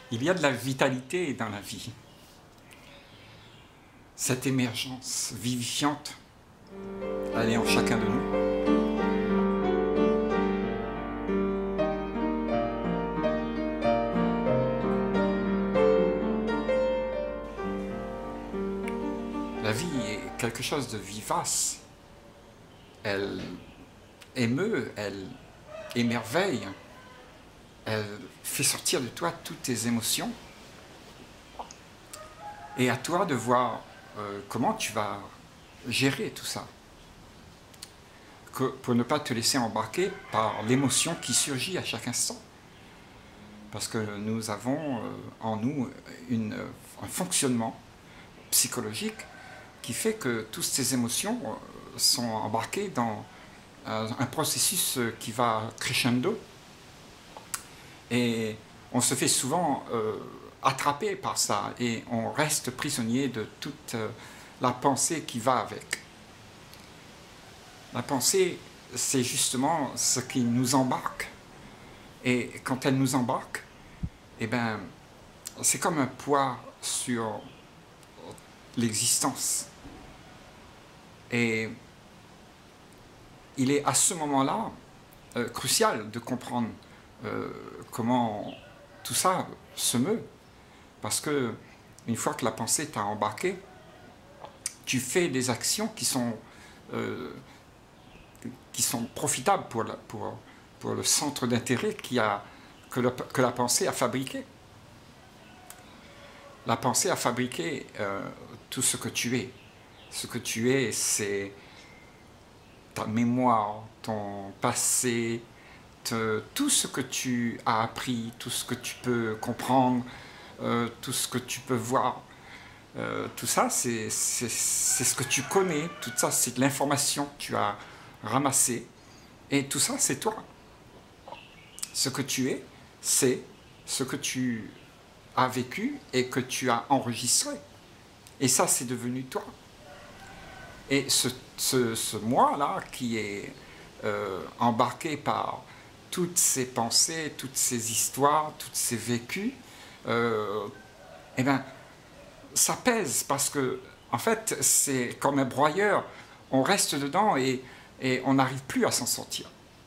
Il y a de la vitalité dans la vie. Cette émergence vivifiante, elle est en chacun de nous. La vie est quelque chose de vivace. Elle émeut, elle émerveille, elle fait sortir de toi toutes tes émotions. Et à toi de voir comment tu vas gérer tout ça. Pour ne pas te laisser embarquer par l'émotion qui surgit à chaque instant. Parce que nous avons en nous un fonctionnement psychologique qui fait que toutes ces émotions sont embarquées dans un processus qui va crescendo. Et on se fait souvent attraper par ça et on reste prisonnier de toute la pensée qui va avec. La pensée, c'est justement ce qui nous embarque. Et quand elle nous embarque, eh ben, c'est comme un poids sur l'existence. Et il est à ce moment-là crucial de comprendre comment tout ça se meut. Parce que une fois que la pensée t'a embarqué, tu fais des actions qui sont profitables pour le centre d'intérêt que la pensée a fabriqué. La pensée a fabriqué tout ce que tu es. Ce que tu es, c'est ta mémoire, ton passé, tout ce que tu as appris, tout ce que tu peux comprendre, tout ce que tu peux voir. Tout ça, c'est ce que tu connais. Tout ça, c'est de l'information que tu as ramassée. Et tout ça, c'est toi. Ce que tu es, c'est ce que tu as vécu et que tu as enregistré. Et ça, c'est devenu toi. Et ce moi-là qui est embarqué par toutes ces pensées, toutes ces histoires, toutes ces vécus, eh bien, ça pèse parce que, en fait, c'est comme un broyeur. On reste dedans et on n'arrive plus à s'en sortir.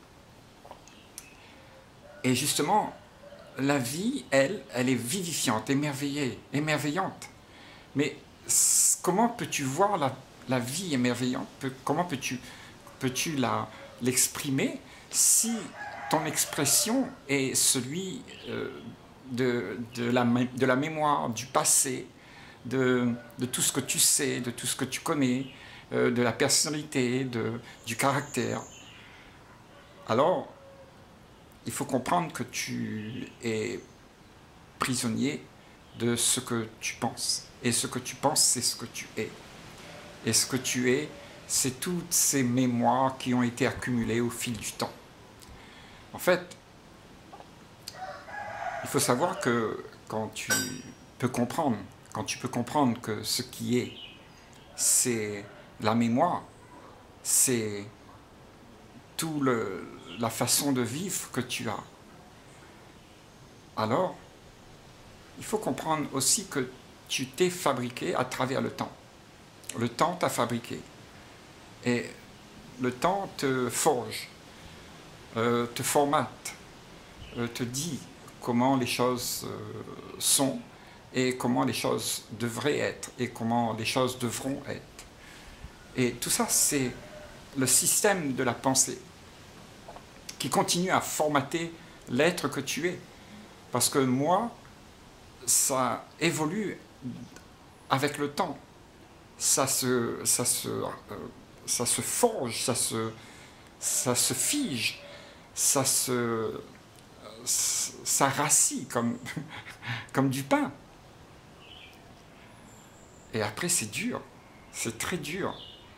Et justement, la vie, elle est vivifiante, émerveillante. Mais comment peux-tu voir la vie émerveillante? Comment peux-tu l'exprimer si ton expression est celui de la mémoire, du passé, de tout ce que tu sais, de tout ce que tu connais, de la personnalité, du caractère? Alors, il faut comprendre que tu es prisonnier de ce que tu penses. Et ce que tu penses, c'est ce que tu es. Et ce que tu es, c'est toutes ces mémoires qui ont été accumulées au fil du temps. En fait, il faut savoir que quand tu peux comprendre que ce qui est, c'est la mémoire, c'est toute la façon de vivre que tu as. Alors, il faut comprendre aussi que tu t'es fabriqué à travers le temps. Le temps t'a fabriqué. Et le temps te forge, te formate, te dit comment les choses sont et comment les choses devraient être et comment les choses devront être. Et tout ça, c'est le système de la pensée qui continue à formater l'être que tu es. Parce que moi, ça évolue avec le temps. Ça se forge, ça se fige, ça rassit comme du pain. Et après, c'est dur, c'est très dur.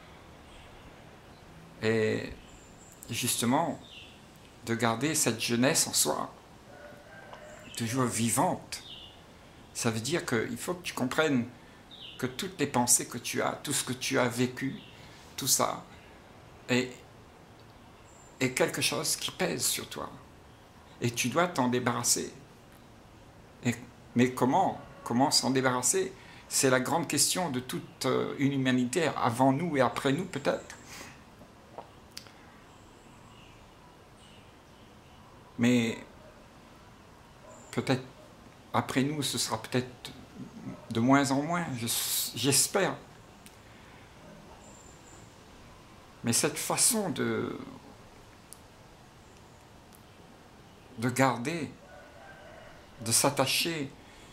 Et justement, de garder cette jeunesse en soi, toujours vivante, ça veut dire qu'il faut que tu comprennes que toutes les pensées que tu as, tout ce que tu as vécu, tout ça, est quelque chose qui pèse sur toi. Et tu dois t'en débarrasser. Et Mais comment s'en débarrasser? C'est la grande question de toute une humanité, avant nous et après nous peut-être. Mais peut-être après nous, ce sera peut-être de moins en moins, j'espère. Mais cette façon de garder, de s'attacher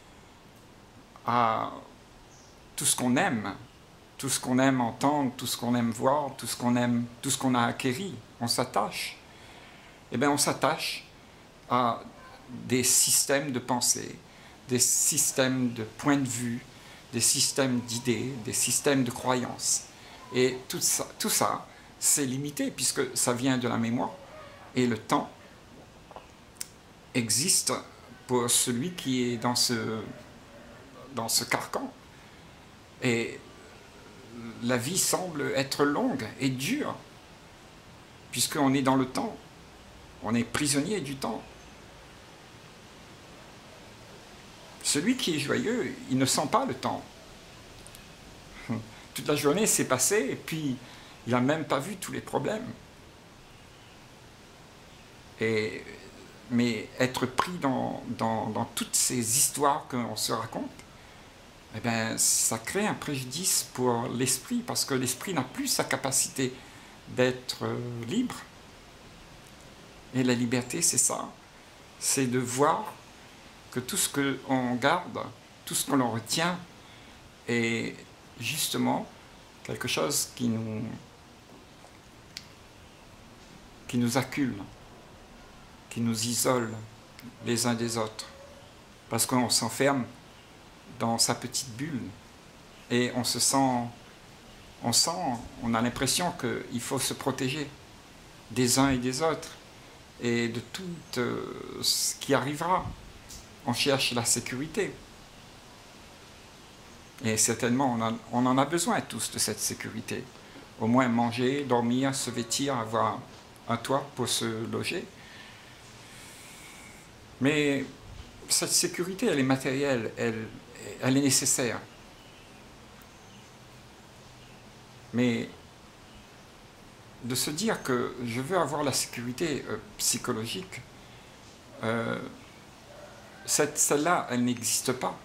à tout ce qu'on aime entendre, tout ce qu'on aime voir, tout ce qu'on aime, tout ce qu'on a acquéri, on s'attache. Eh bien, on s'attache à des systèmes de pensée, des systèmes de points de vue, des systèmes d'idées, des systèmes de croyances. Et tout ça, c'est limité puisque ça vient de la mémoire. Et le temps existe pour celui qui est dans ce carcan. Et la vie semble être longue et dure, puisqu'on est dans le temps. On est prisonnier du temps. Celui qui est joyeux, il ne sent pas le temps. Toute la journée s'est passée et puis il n'a même pas vu tous les problèmes. Mais être pris dans toutes ces histoires qu'on se raconte, eh bien, ça crée un préjudice pour l'esprit, parce que l'esprit n'a plus sa capacité d'être libre. Et la liberté, c'est ça. C'est de voir que tout ce qu'on garde, tout ce que l'on retient, est justement quelque chose qui nous accule, qui nous isole les uns des autres. Parce qu'on s'enferme dans sa petite bulle et on a l'impression qu'il faut se protéger des uns et des autres et de tout ce qui arrivera. On cherche la sécurité. Et certainement, on en a besoin tous de cette sécurité. Au moins manger, dormir, se vêtir, avoir un toit pour se loger. Mais cette sécurité, elle est matérielle, elle est nécessaire. Mais de se dire que je veux avoir la sécurité psychologique, celle-là, elle n'existe pas.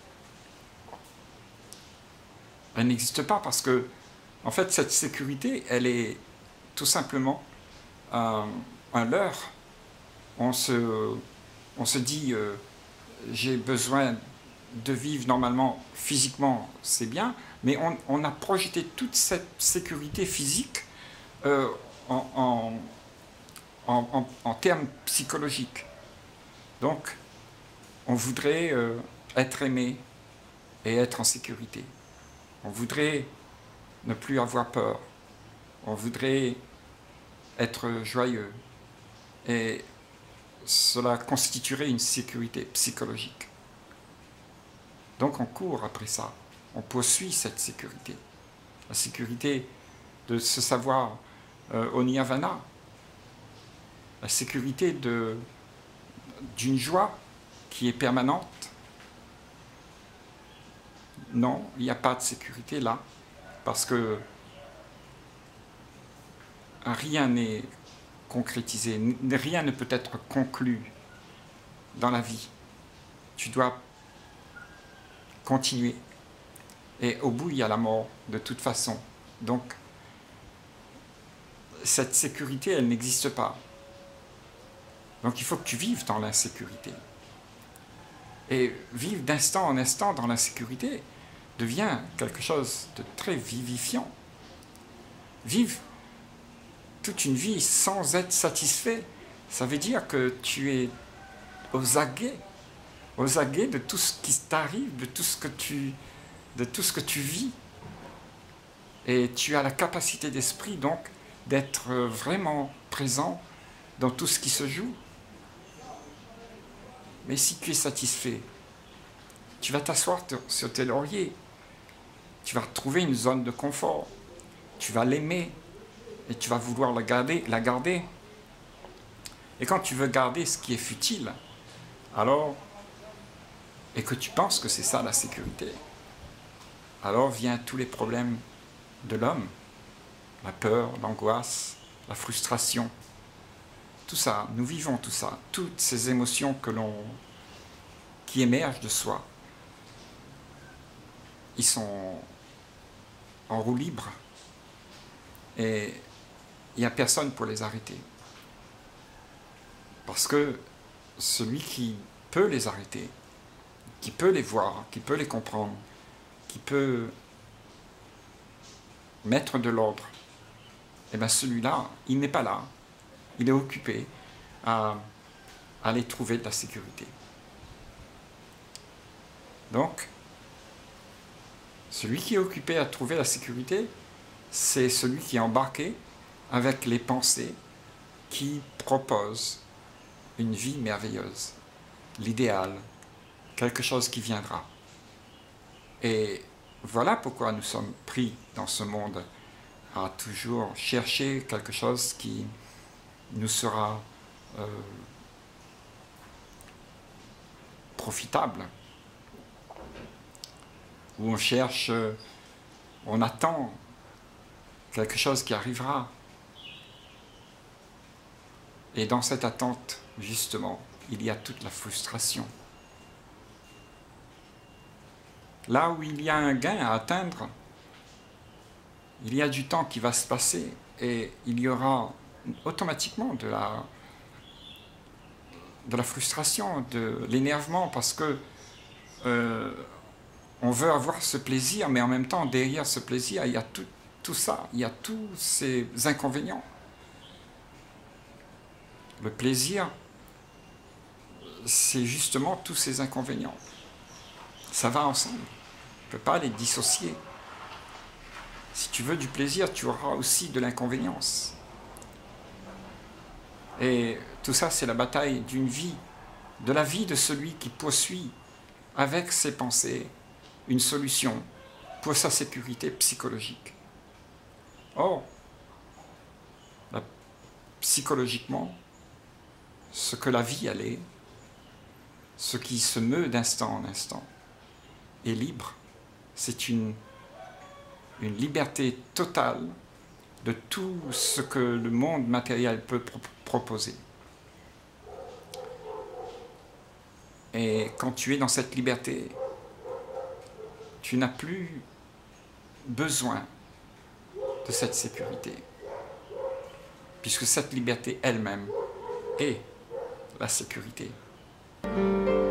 Elle n'existe pas parce que, en fait, cette sécurité, elle est tout simplement un leurre. On se dit, j'ai besoin de vivre normalement, physiquement, c'est bien, mais on a projeté toute cette sécurité physique en termes psychologiques. Donc, on voudrait être aimé et être en sécurité. On voudrait ne plus avoir peur. On voudrait être joyeux. Et cela constituerait une sécurité psychologique. Donc on court après ça. On poursuit cette sécurité. La sécurité de se savoir au nirvana. La sécurité d'une joie qui est permanente. Non, il n'y a pas de sécurité là, parce que rien n'est concrétisé, rien ne peut être conclu dans la vie. Tu dois continuer. Et au bout, il y a la mort, de toute façon. Donc, cette sécurité, elle n'existe pas. Donc, il faut que tu vives dans l'insécurité. Et vivre d'instant en instant dans l'insécurité devient quelque chose de très vivifiant. Vivre toute une vie sans être satisfait, ça veut dire que tu es aux aguets de tout ce qui t'arrive, de tout ce que tu vis. Et tu as la capacité d'esprit, donc, d'être vraiment présent dans tout ce qui se joue. Mais si tu es satisfait, tu vas t'asseoir sur tes lauriers. Tu vas retrouver une zone de confort. Tu vas l'aimer et tu vas vouloir la garder. Et quand tu veux garder ce qui est futile, alors et que tu penses que c'est ça la sécurité, alors viennent tous les problèmes de l'homme, la peur, l'angoisse, la frustration, tout ça, nous vivons tout ça, toutes ces émotions qui émergent de soi, ils sont en roue libre et il n'y a personne pour les arrêter. Parce que celui qui peut les arrêter, qui peut les voir, qui peut les comprendre, qui peut mettre de l'ordre, eh bien celui-là, il n'est pas là. Il est occupé à aller trouver de la sécurité. Donc, celui qui est occupé à trouver la sécurité, c'est celui qui est embarqué avec les pensées qui proposent une vie merveilleuse, l'idéal, quelque chose qui viendra. Et voilà pourquoi nous sommes pris dans ce monde à toujours chercher quelque chose qui nous sera profitable, où on cherche, on attend quelque chose qui arrivera. Et dans cette attente, justement, il y a toute la frustration. Là où il y a un gain à atteindre, il y a du temps qui va se passer et il y aura automatiquement de la frustration, de l'énervement, parce que on veut avoir ce plaisir, mais en même temps, derrière ce plaisir, il y a tout ça, il y a tous ces inconvénients. Le plaisir, c'est justement tous ces inconvénients. Ça va ensemble. On ne peut pas les dissocier. Si tu veux du plaisir, tu auras aussi de l'inconvénience. Et tout ça, c'est la bataille d'une vie, de la vie de celui qui poursuit avec ses pensées une solution pour sa sécurité psychologique. Or, psychologiquement, ce que la vie elle est, ce qui se meut d'instant en instant, est libre. C'est une liberté totale de tout ce que le monde matériel peut proposer. Et quand tu es dans cette liberté, tu n'as plus besoin de cette sécurité, puisque cette liberté elle-même est la sécurité.